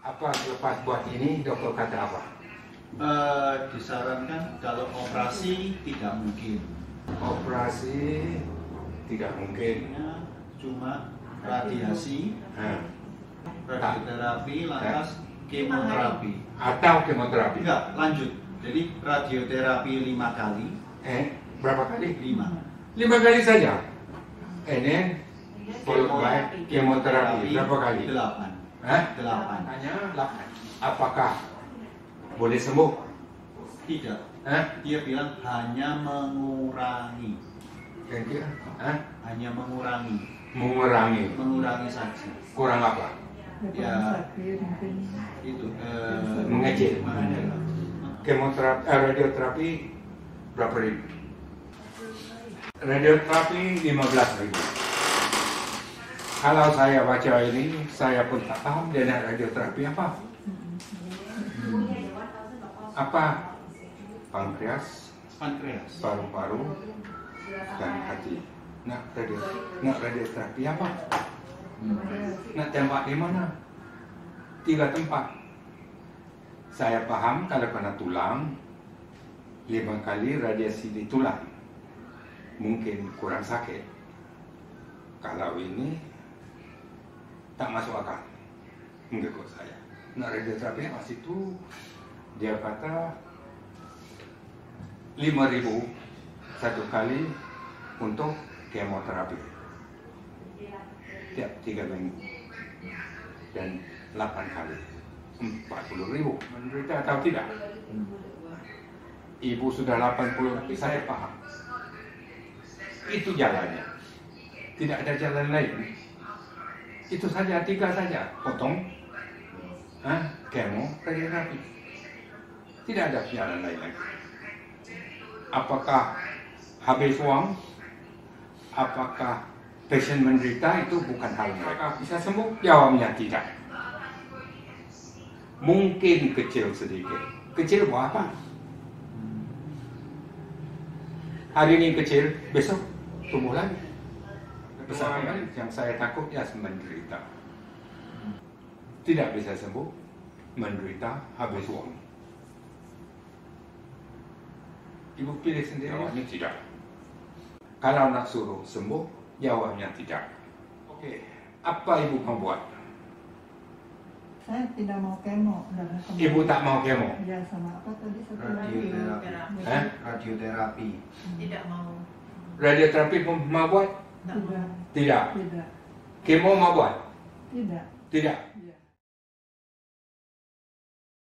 Apa selepas buat ini dokter kata apa? Disarankan kalau operasi tidak mungkin. Operasi tidak mungkin. Cuma radiasi, radioterapi, lantas kemoterapi. Atau kemoterapi? Enggak, lanjut. Jadi radioterapi 5 kali. Berapa kali? 5. 5 kali saja. Ini followed by kemoterapi berapa kali? 8. 8. Hanya 8. Apakah boleh sembuh? Tidak. Dia bilang hanya mengurangi. Kira-kira? Hanya mengurangi. Mengurangi saja. Kurang apa? Ya, itu mengecil. Kemoterapi, radioterapi berapa ribu? Radioterapi 15.000. Kalau saya baca ini, saya pun tak paham dia nak radioterapi apa. Apa? Pankreas, paru-paru, dan hati. Nak radioterapi apa? Nak tembak di mana? 3 tempat. Saya paham kalau kena tulang, 5 kali radiasi di tulang. Mungkin kurang sakit. Kalau ini tak masuk akal. Menurut saya. Nak radioterapi apa situ? Dia kata 5.000 satu kali untuk kemoterapi tiap 3 minggu dan 8 kali 40.000. Menderita atau tidak? Ibu sudah 80 tapi saya paham itu jalannya, tidak ada jalan lain. Itu saja, 3 saja, potong kemo, radioterapi, tidak ada jalan lain lagi. Apakah habis uang? Apakah pasien menderita? Itu bukan hal mereka bisa sembuh? Jawabnya tidak. Mungkin kecil sedikit. Kecil buat apa? Hari ini kecil, besok tumbuh lagi. Besar kembali. Yang saya takut ya menderita. Tidak bisa sembuh, menderita, habis uang. Ibu pilih sendiri. Jawabnya tidak. Kalau nak suruh sembuh, jawabnya tidak. Oke, apa ibu mau buat? Saya tidak mau kemo. Ibu tak mau kemo? Ya, sama apa tadi satu lagi? Radioterapi. Tidak mau. Radioterapi pun mau buat? Tidak. Tidak. Tidak. Kemo mau buat? Tidak. Tidak.